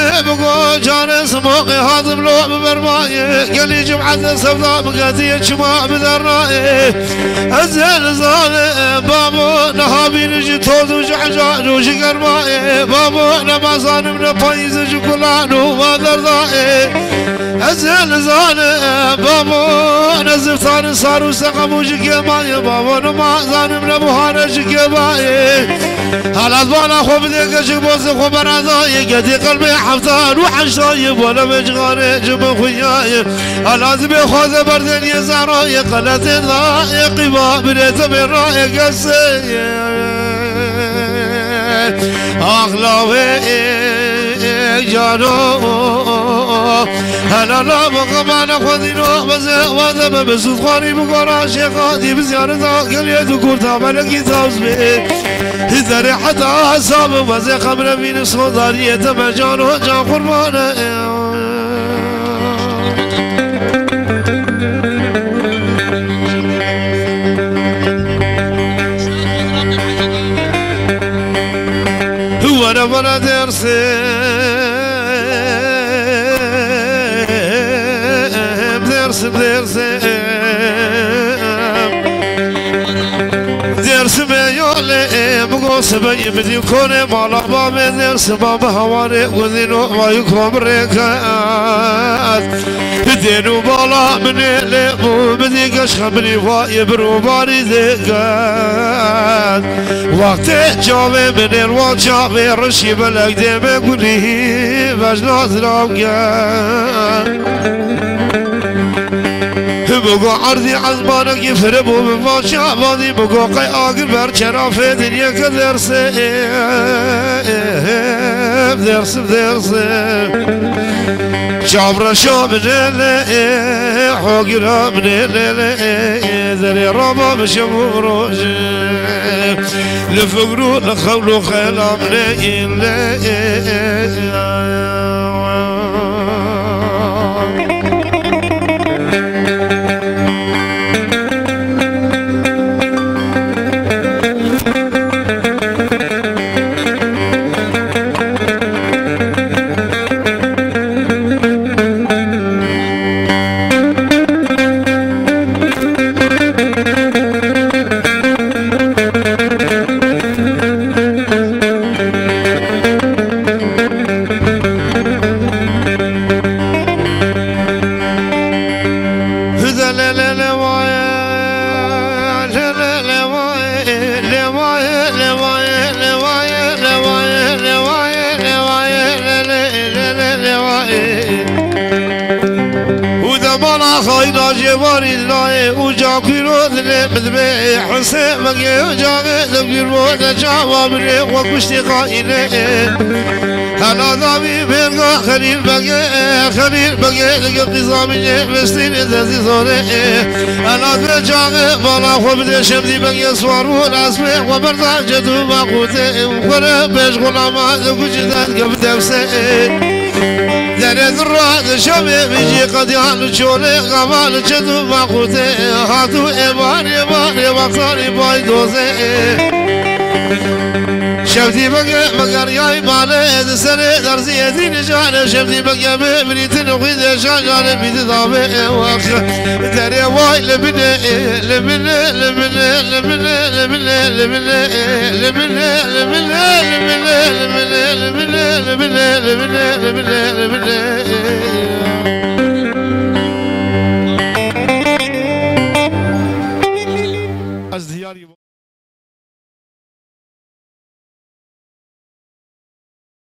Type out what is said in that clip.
بقول جان سموقي هاضم لو ببرماي قلي جمعة سوداء بقاتي شما بدرناي أزل ظالم بابو نهابي نجي تود وجعجان وشقر ماي بابو نمازان من بايز جكولانو ما درضاي أزل ظالم بابو نزفتان صار وسقم وشقر ماي بابو نمازان من بوهانا شقر ماي هلا بانا خو بديك شبوز خو براداي قدي قلبي حفتان وحشايب ولا مجغاني جب خوياي هلا زبي خوذ بردن يزعراي قلت ضايق ما بنيت من رايق أغلاوي جانو هلا لا مقام خذينو بس وذا بسوط خاري بقرا شيخاتي بزيارة قل يدو كورتا ملكي تاوزبي هذا حتى حساب بس خمر من صدارية مجانو جان قربانه وانا بنا درسم يولي بقوس بي بدي كوني مالا بامي درس بابا هواني وذينو ما يكرم ريكات دينو بالا مني ليبو بدي قشخ مني فايب روباني ذيقات وقت جامي من الوان جامي رشي بلق ديمي قولي بجنات رامقات بقو عرضي عزبانك يفربو بفاش عبادي بقو قي آقر برچرا في دنيا كدرس بدرس شابر شاب نيلي حوقر نيلي ذري رابا بشموروش لفقرو لخولو خيلام نيلي خاينا جواري الله وجاكيرو ذنب ذبي حسين بقي وجاكي ذبيرو نجاوا بري وكشتي قائلة هلا ذابي بيرغا خليل بقي لقى قزامي مستين ذاتي صوري هلا ذجاكي بالا خبدي شمدي بقي سوارو الاسمي وبرزا جدو باقوتي وقرى بيش غلاما ذكوشتات قبل تفسي در ذرات شبه بيجي قد يعلو شولي غمال جدو باقوتي هاتو إباني وقتاني باي دوزي شفتي بقى مقرياي مالي دسني درزي دين جانا شفتي بقى ببنيتن وخيد شاجانا بيدي ضابي واخر داري واي لبني لبني